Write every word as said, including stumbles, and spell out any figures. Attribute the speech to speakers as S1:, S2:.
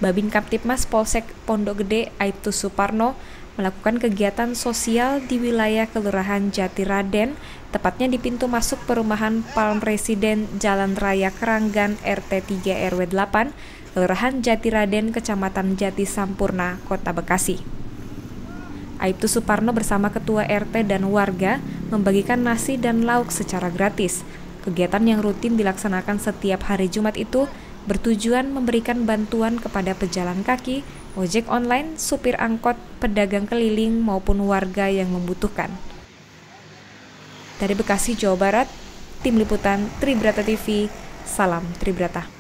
S1: Babin Kamtibmas Polsek Pondok Gede Aibtu Suparno melakukan kegiatan sosial di wilayah Kelurahan Jatiraden, tepatnya di pintu masuk perumahan Palm Residen Jalan Raya Keranggan R T tiga R W delapan, Kelurahan Jatiraden, Kecamatan Jati Sampurna, Kota Bekasi. Aibtu Suparno bersama Ketua R T dan warga membagikan nasi dan lauk secara gratis. Kegiatan yang rutin dilaksanakan setiap hari Jumat itu bertujuan memberikan bantuan kepada pejalan kaki, ojek online, supir angkot, pedagang keliling, maupun warga yang membutuhkan. Dari Bekasi, Jawa Barat, Tim Liputan Tribrata T V, salam Tribrata.